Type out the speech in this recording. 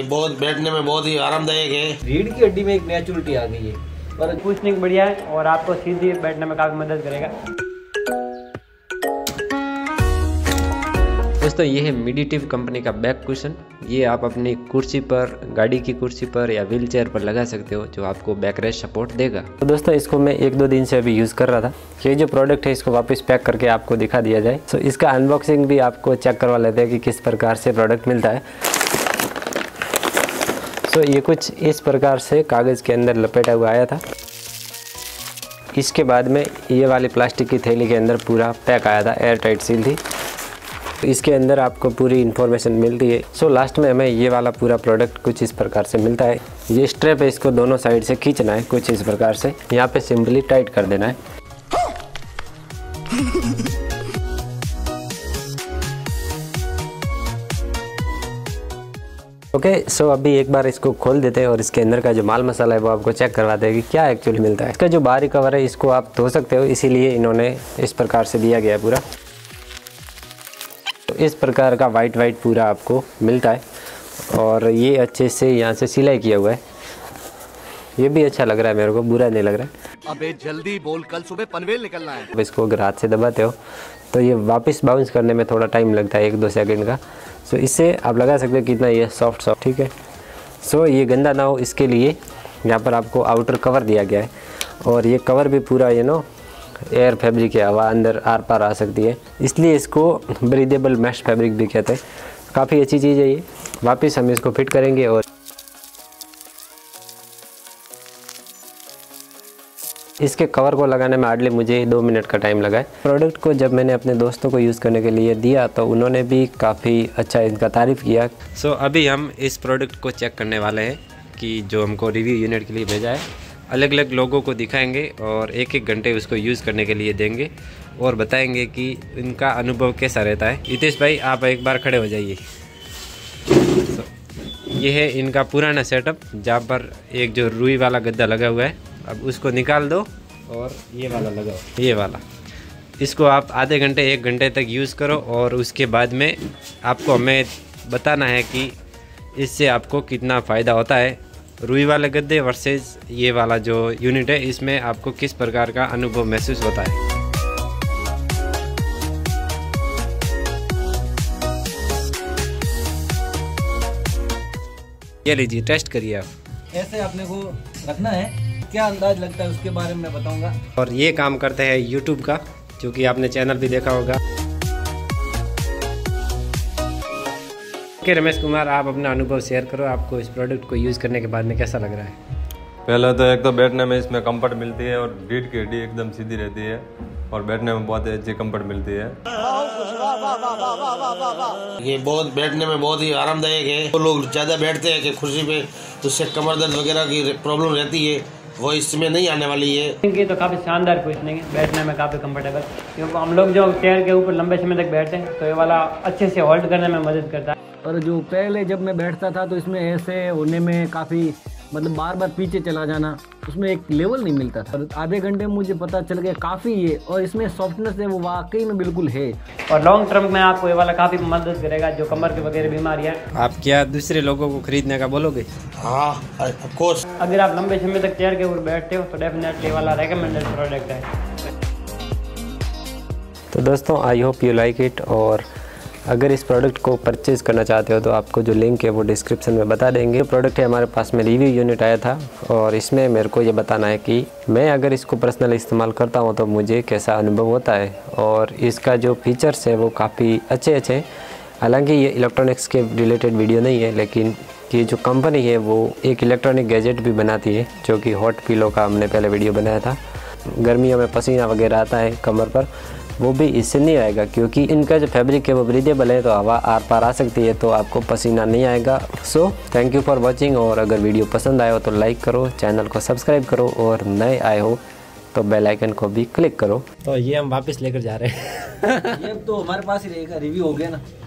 बहुत बैठने में बहुत ही आरामदायक है। रीढ़ की हड्डी में एक नेचुरलिटी आ गई है और कुशनिंग बढ़िया है और आपको सीधी बैठने में काफ़ी मदद करेगा। दोस्तों ये है मेडिटिव कंपनी का बैक कुशन। ये आप अपनी कुर्सी पर, गाड़ी की कुर्सी पर या व्हील चेयर पर लगा सकते हो, जो आपको बैक रेस्ट सपोर्ट देगा। तो दोस्तों इसको मैं 1-2 दिन से अभी यूज़ कर रहा था। ये जो प्रोडक्ट है इसको वापस पैक करके आपको दिखा दिया जाए। तो इसका अनबॉक्सिंग भी आपको चेक करवा लेते हैं कि किस प्रकार से प्रोडक्ट मिलता है। तो ये कुछ इस प्रकार से कागज़ के अंदर लपेटा हुआ आया था। इसके बाद में ये वाली प्लास्टिक की थैली के अंदर पूरा पैक आया था, एयर टाइट सील थी। इसके अंदर आपको पूरी इन्फॉर्मेशन मिलती है। सो लास्ट में हमें ये वाला पूरा प्रोडक्ट कुछ इस प्रकार से मिलता है। ये स्ट्रैप है, इसको दोनों साइड से खींचना है कुछ इस प्रकार से, यहाँ पे सिंपली टाइट कर देना है। ओके, सो अभी एक बार इसको खोल देते हैं और इसके अंदर का जो माल मसाला है वो आपको चेक करवाते हैं कि क्या एक्चुअली मिलता है। इसका जो बाहरी कवर है इसको आप धो सकते हो, इसीलिए इन्होंने इस प्रकार से दिया गया है पूरा। तो इस प्रकार का वाइट पूरा आपको मिलता है और ये अच्छे से यहाँ से सिलाई किया हुआ है। ये भी अच्छा लग रहा है मेरे को, बुरा नहीं लग रहा है। अबे जल्दी बोल, कल सुबह पनवेल निकलना है। अब इसको अगर हाथ से दबाते हो तो ये वापस बाउंस करने में थोड़ा टाइम लगता है, 1-2 सेकंड का। सो इससे आप लगा सकते हो कितना ये सॉफ्ट, ठीक है। सो ये गंदा ना हो इसके लिए यहाँ पर आपको आउटर कवर दिया गया है और ये कवर भी पूरा एयर फैब्रिक है, हवा अंदर आर पार आ सकती है, इसलिए इसको ब्रीदेबल मैश फैब्रिक भी कहते हैं। काफ़ी अच्छी चीज़ है ये। वापस हम इसको फिट करेंगे और इसके कवर को लगाने में हार्डली मुझे 2 मिनट का टाइम लगा है। प्रोडक्ट को जब मैंने अपने दोस्तों को यूज़ करने के लिए दिया तो उन्होंने भी काफ़ी अच्छा इनका तारीफ़ किया। सो अभी हम इस प्रोडक्ट को चेक करने वाले हैं कि जो हमको रिव्यू यूनिट के लिए भेजा है। अलग अलग लोगों को दिखाएंगे और 1-1 घंटे उसको यूज़ करने के लिए देंगे और बताएंगे कि इनका अनुभव कैसा रहता है। हितेश भाई आप एक बार खड़े हो जाइए। ये है इनका पुराना सेटअप, जहाँ पर एक जो रुई वाला गद्दा लगा हुआ है, अब उसको निकाल दो और ये वाला लगाओ, ये वाला। इसको आप आधे घंटे 1 घंटे तक यूज़ करो और उसके बाद में आपको हमें बताना है कि इससे आपको कितना फ़ायदा होता है। रुई वाले गद्दे वर्सेस ये वाला जो यूनिट है, इसमें आपको किस प्रकार का अनुभव महसूस होता है। ये लीजिए, टेस्ट करिए आप। ऐसे अपने को रखना है, क्या अंदाज लगता है उसके बारे में मैं बताऊंगा। और ये काम करते हैं यूट्यूब का, जो कि आपने चैनल भी देखा होगा। रमेश कुमार, आप अपना अनुभव शेयर करो। आपको इस प्रोडक्ट को यूज़ करने के बाद में कैसा लग रहा है? पहले तो एक तो बैठने में इसमें कंफर्ट मिलती है और रीढ़ की हड्डी एकदम सीधी रहती है और बैठने में बहुत अच्छी कंफर्ट मिलती है। ये बहुत बैठने में बहुत ही आरामदायक है। वो लोग ज़्यादा बैठते हैं कि कुर्सी पे, तो उससे कमर दर्द वगैरह की प्रॉब्लम रहती है, वो इसमें नहीं आने वाली है। इनकी तो काफ़ी शानदार कुशनिंग है, बैठने में काफ़ी कंफर्टेबल। क्योंकि हम लोग जो चेयर के ऊपर लंबे समय तक बैठते हैं तो ये वाला अच्छे से होल्ड करने में मदद करता है। और जो पहले जब मैं बैठता था तो इसमें ऐसे होने में काफ़ी बार बार पीछे चला जाना, उसमें एक लेवल नहीं मिलता था। और आधे घंटे में मुझे पता चल गया काफ़ी ये, और इसमें सॉफ्टनेस है वो वाकई में बिल्कुल है। और लॉन्ग टर्म में आपको ये वाला काफ़ी मदद करेगा, जो कमर की वगैरह बीमारियाँ। आप क्या दूसरे लोगों को खरीदने का बोलोगे? हाँ, ऑफ कोर्स। अगर आप लंबे समय तक चेयर के ऊपर बैठते हो तो डेफिनेटली वाला रेकमेंडेड प्रोडक्ट है। तो दोस्तों I hope you like it. और अगर इस प्रोडक्ट को परचेज़ करना चाहते हो तो आपको जो लिंक है वो डिस्क्रिप्शन में बता देंगे। प्रोडक्ट है हमारे पास में रिव्यू यूनिट आया था और इसमें मेरे को ये बताना है कि मैं अगर इसको पर्सनल इस्तेमाल करता हूँ तो मुझे कैसा अनुभव होता है। और इसका जो फीचर्स है वो काफ़ी अच्छे हैं। हालांकि ये इलेक्ट्रॉनिक्स के रिलेटेड वीडियो नहीं है, लेकिन ये जो कंपनी है वो एक इलेक्ट्रॉनिक गैजेट भी बनाती है, जो कि हॉट पिलो का हमने पहले वीडियो बनाया था। गर्मियों में पसीना वगैरह आता है कमर पर, वो भी इससे नहीं आएगा, क्योंकि इनका जो फैब्रिक है वो ब्रीदेबल है, तो हवा आर पार आ सकती है, तो आपको पसीना नहीं आएगा। So thank you for watching. और अगर वीडियो पसंद आए हो तो लाइक करो, चैनल को सब्सक्राइब करो और नए आए हो तो बेल आइकन को भी क्लिक करो। तो ये हम वापस लेकर जा रहे हैं। ये तो हमारे पास ही रहेगा, रिव्यू हो गया ना।